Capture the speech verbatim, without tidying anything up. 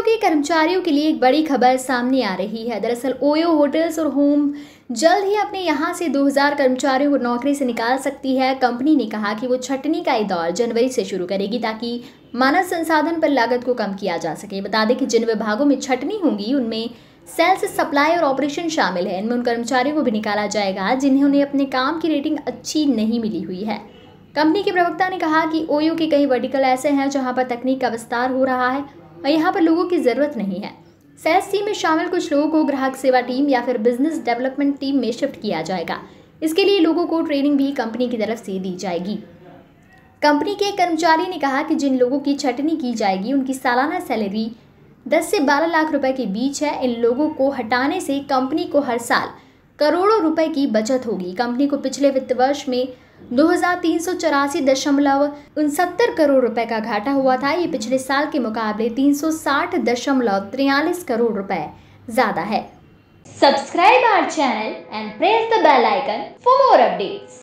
के कर्मचारियों के लिए एक बड़ी खबर सामने आ रही है। दरअसल ओयो होटल्स और होम जल्द ही अपने यहां से दो हज़ार कर्मचारियों को नौकरी से निकाल सकती है। कंपनी ने कहा कि वो छटनी का ये दौर जनवरी से शुरू करेगी ताकि मानव संसाधन पर लागत को कम किया जा सके। बता दें कि जिन विभागों में छटनी होगी उनमें सेल्स, सप्लाई और ऑपरेशन शामिल है। इनमें उन कर्मचारियों को भी निकाला जाएगा जिन्हें अपने काम की रेटिंग अच्छी नहीं मिली हुई है। कंपनी के प्रवक्ता ने कहा कि ओयो के कई वर्टिकल ऐसे हैं जहां पर तकनीक का विस्तार हो रहा है और यहाँ पर लोगों की ज़रूरत नहीं है। सेल्स टीम में शामिल कुछ लोगों को ग्राहक सेवा टीम या फिर बिजनेस डेवलपमेंट टीम में शिफ्ट किया जाएगा। इसके लिए लोगों को ट्रेनिंग भी कंपनी की तरफ से दी जाएगी। कंपनी के एक कर्मचारी ने कहा कि जिन लोगों की छटनी की जाएगी उनकी सालाना सैलरी दस से बारह लाख रुपए के बीच है। इन लोगों को हटाने से कंपनी को हर साल करोड़ों रुपए की बचत होगी। कंपनी को पिछले वित्त वर्ष में दो हजार तीन सौ चौरासी दशमलव उनसत्तर करोड़ रुपए का घाटा हुआ था। ये पिछले साल के मुकाबले तीन सौ साठ दशमलव तिरालीस करोड़ रुपए ज्यादा है। Subscribe our channel and press the bell icon for more updates.